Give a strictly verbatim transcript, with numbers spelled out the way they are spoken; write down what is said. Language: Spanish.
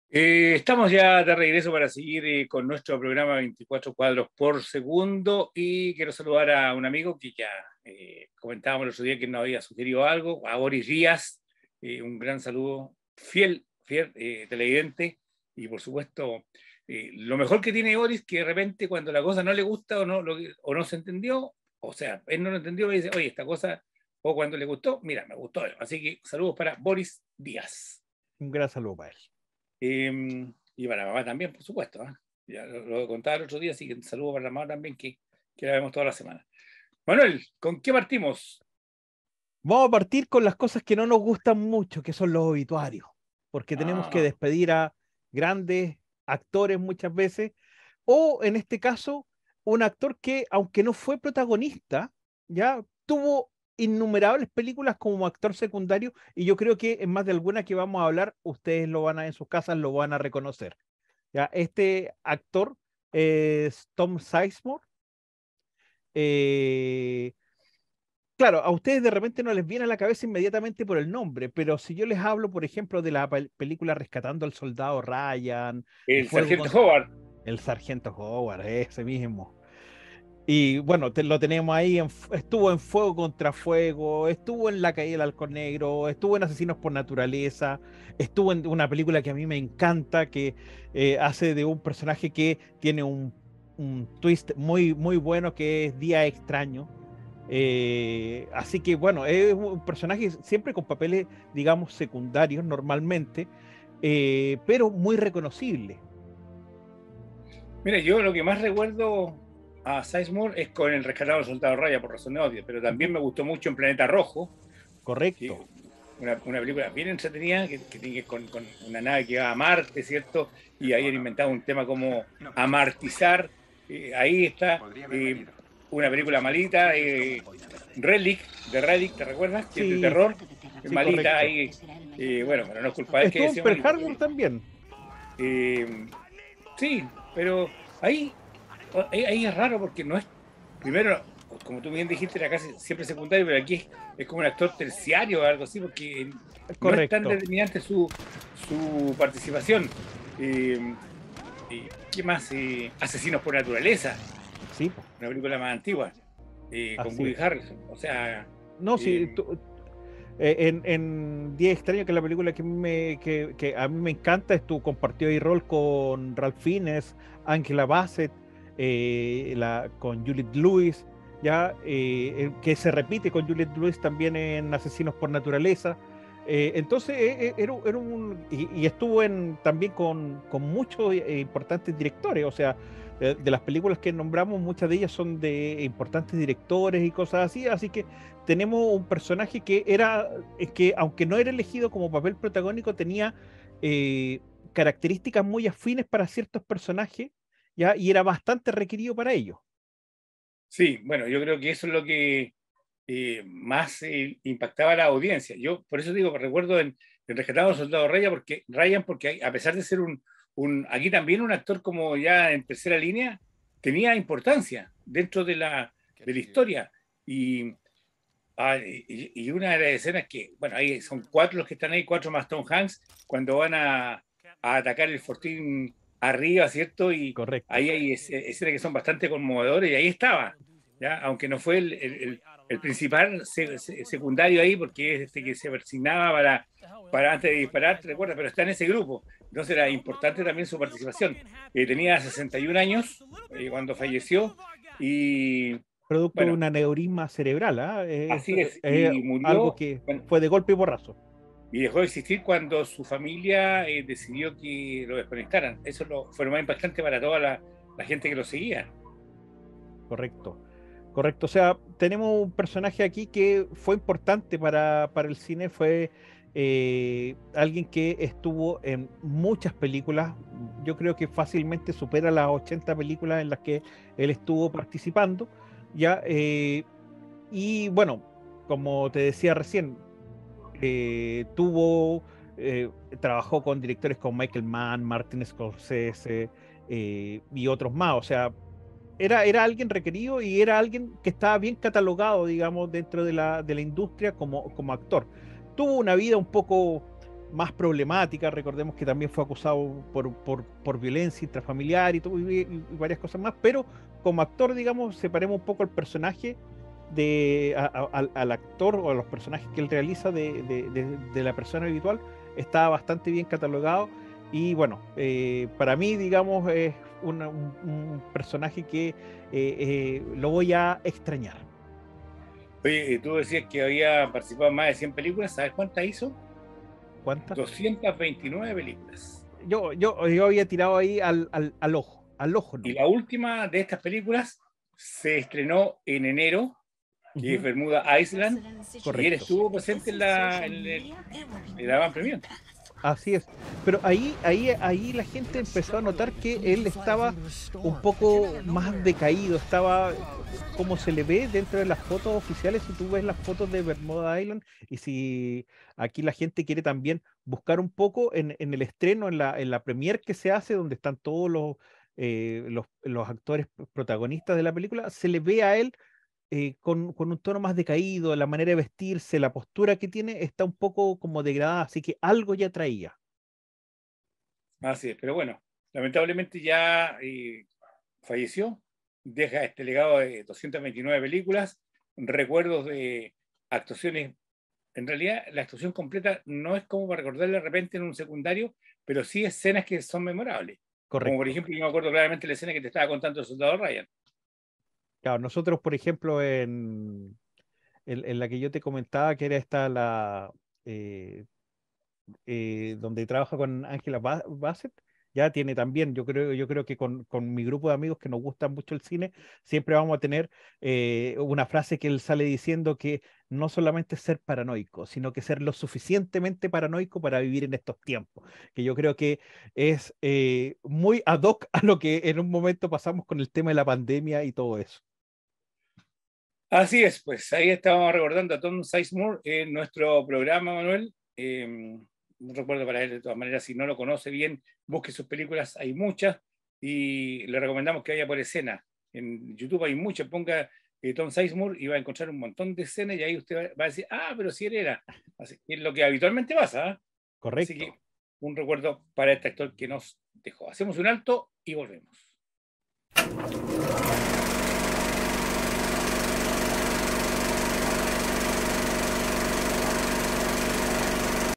Eh, estamos ya de regreso para seguir eh, con nuestro programa veinticuatro cuadros por segundo y quiero saludar a un amigo que ya eh, comentábamos el otro día que nos había sugerido algo, a Boris Díaz, eh, un gran saludo, fiel, fiel eh, televidente y por supuesto eh, lo mejor que tiene Boris que de repente cuando la cosa no le gusta o no, lo, o no se entendió, o sea, él no lo entendió, me dice, oye, esta cosa, o cuando le gustó, mira, me gustó. Así que saludos para Boris Díaz. Un gran saludo para él. Eh, y para la mamá también, por supuesto. ¿eh? Ya lo, lo contaba el otro día, así que un saludo para la mamá también, que, que la vemos toda la semana. Manuel, ¿con qué partimos? Vamos a partir con las cosas que no nos gustan mucho, que son los obituarios, porque tenemos que Ah, despedir a grandes actores muchas veces, o en este caso, un actor que, aunque no fue protagonista, ya tuvo innumerables películas como actor secundario, y yo creo que en más de alguna que vamos a hablar, ustedes lo van a, en sus casas lo van a reconocer. Ya, este actor es Tom Sizemore. Eh, Claro, a ustedes de repente no les viene a la cabeza inmediatamente por el nombre, pero si yo les hablo, por ejemplo, de la pel- película Rescatando al Soldado Ryan, el Fuego sargento con Howard. el Sargento Howard, ese mismo. Y bueno, te- lo tenemos ahí, en fu- estuvo en Fuego contra Fuego, estuvo en La Caída del Halcón Negro, estuvo en Asesinos por Naturaleza, estuvo en una película que a mí me encanta, que eh, hace de un personaje que tiene un, un twist muy, muy bueno, que es Día Extraño. Eh, así que bueno, es un personaje siempre con papeles, digamos, secundarios normalmente, eh, pero muy reconocible. Mira, yo lo que más recuerdo a Sizemore es con el rescatado del soldado Raya, por razones obvias, pero también Ujú. me gustó mucho en Planeta Rojo, que Correcto. una, una película bien entretenida, que, que tiene que con, con una nave que va a Marte, ¿cierto? Y ahí han inventado un tema como amartizar. Eh, ahí está eh, una película malita, eh, Relic, de Relic, ¿te recuerdas? Que es de Sí, terror, sí, malita correcto. ahí. Eh, bueno, pero no es culpa de él que haya Estuvo en sido Pearl malita. Harbor también. Eh, sí, pero ahí, ahí, ahí es raro porque no es, primero, como tú bien dijiste, era casi siempre secundario, pero aquí es, es como un actor terciario o algo así, porque no es tan Correcto. determinante su, su participación. Eh, eh, ¿Qué más? Eh, Asesinos por Naturaleza, Sí, po, una película más antigua, eh, con así Woody es. Harrelson. O sea, No, sí, eh, tú- eh, en, en Día Extraño, que es la película que, me, que, que a mí me encanta, estuvo compartió ahí rol con Ralph Fiennes, Angela Bassett, eh, la, con Juliette Lewis, ya, eh, eh, que se repite con Juliette Lewis también en Asesinos por Naturaleza. Eh, entonces, eh, eh, era, era un. Y, y estuvo en, también con, con muchos eh, importantes directores, o sea, de, de las películas que nombramos, muchas de ellas son de importantes directores y cosas así, así que tenemos un personaje que era, es que aunque no era elegido como papel protagónico, tenía eh, características muy afines para ciertos personajes, ¿ya? Y era bastante requerido para ellos. sí, bueno, yo creo que eso es lo que eh, más eh, impactaba a la audiencia. Yo por eso digo, recuerdo en, en Rescatado al Soldado Ryan, porque, Ryan, porque hay- a pesar de ser un, un, aquí también un actor como ya en tercera línea, tenía importancia dentro de la, de la historia. Y, ah, y, y una de las escenas que, bueno, ahí son cuatro los que están ahí, cuatro más Tom Hanks, cuando van a, a atacar el fortín arriba, ¿cierto? Y Correcto. ahí hay escenas que son bastante conmovedores y ahí estaba, ¿ya? Aunque no fue el, el, el, el principal se, se, secundario ahí, porque es este que se persignaba para, para antes de disparar, ¿te recuerdas? Pero está en ese grupo. Entonces era importante también su participación. Eh, tenía sesenta y un años eh, cuando falleció y, Producto de bueno, un aneurisma cerebral, ¿ah? Es, así es, es y algo murió, que bueno, fue de golpe y porrazo. y dejó de existir cuando su familia eh, decidió que lo desconectaran. Eso lo, fue lo más impactante para toda la, la gente que lo seguía. Correcto. Correcto. O sea, tenemos un personaje aquí que fue importante para, para el cine, fue eh, alguien que estuvo en muchas películas. Yo creo que fácilmente supera las ochenta películas en las que él estuvo participando. Ya, eh, y bueno, como te decía recién, eh, tuvo, eh, trabajó con directores como Michael Mann, Martin Scorsese eh, y otros más. O sea, era, era alguien requerido y era alguien que estaba bien catalogado, digamos, dentro de la, de la industria como, como actor. Tuvo una vida un poco más problemática. Recordemos que también fue acusado por, por, por violencia intrafamiliar y, todo, y, y varias cosas más, pero como actor, digamos, separemos un poco el personaje de, a, a, al, al actor o a los personajes que él realiza de, de, de, de la persona habitual. Está bastante bien catalogado y bueno, eh, para mí, digamos, es una, un, un personaje que eh, eh, lo voy a extrañar. Oye, tú decías que había participado en más de cien películas, ¿sabes cuántas hizo? ¿Cuántas? doscientas veintinueve películas. Yo, yo, yo había tirado ahí al, al, al ojo, al ojo Y nomás. la última de estas películas se estrenó en enero, que es Ujú. Bermuda Island, y él Correcto. estuvo presente en la, en el- en la Van Premier. Así es. Pero ahí, ahí, ahí la gente empezó a notar que él estaba un poco más decaído, estaba como se le ve dentro de las fotos oficiales. Si tú ves las fotos de Bermuda Island, y si aquí la gente quiere también buscar un poco en, en el estreno, en la, en la premiere que se hace, donde están todos los, eh, los, los actores protagonistas de la película, se le ve a él eh, con, con un tono más decaído, la manera de vestirse, la postura que tiene está un poco como degradada, así que algo ya traía. Así es, pero bueno, lamentablemente ya eh, falleció, deja este legado de doscientas veintinueve películas, recuerdos de actuaciones. En realidad, la actuación completa no es como para recordarla de repente en un secundario, pero sí escenas que son memorables. Como por Correcto. ejemplo, yo me acuerdo claramente la escena que te estaba contando el soldado Ryan. Claro, nosotros, por ejemplo, en, en, en la que yo te comentaba, que era esta la eh, eh, donde trabaja con Angela Ba- Bassett, ya tiene también, yo creo, yo creo que con, con mi grupo de amigos que nos gusta mucho el cine, siempre vamos a tener eh, una frase que él sale diciendo que no solamente es ser paranoico, sino que ser lo suficientemente paranoico para vivir en estos tiempos, que yo creo que es eh, muy ad hoc a lo que en un momento pasamos con el tema de la pandemia y todo eso. Así es, pues ahí estábamos recordando a Tom Sizemore en nuestro programa, Manuel. Eh, no recuerdo para él, de todas maneras, si no lo conoce bien, busque sus películas, hay muchas, y le recomendamos que vaya por escena. En YouTube hay muchas, ponga eh, Tom Sizemore y va a encontrar un montón de escenas y ahí usted va, va a decir, ah, pero si él era. Así, es lo que habitualmente pasa, ¿eh? Así Correcto. que un recuerdo para este actor que nos dejó. Hacemos un alto y volvemos.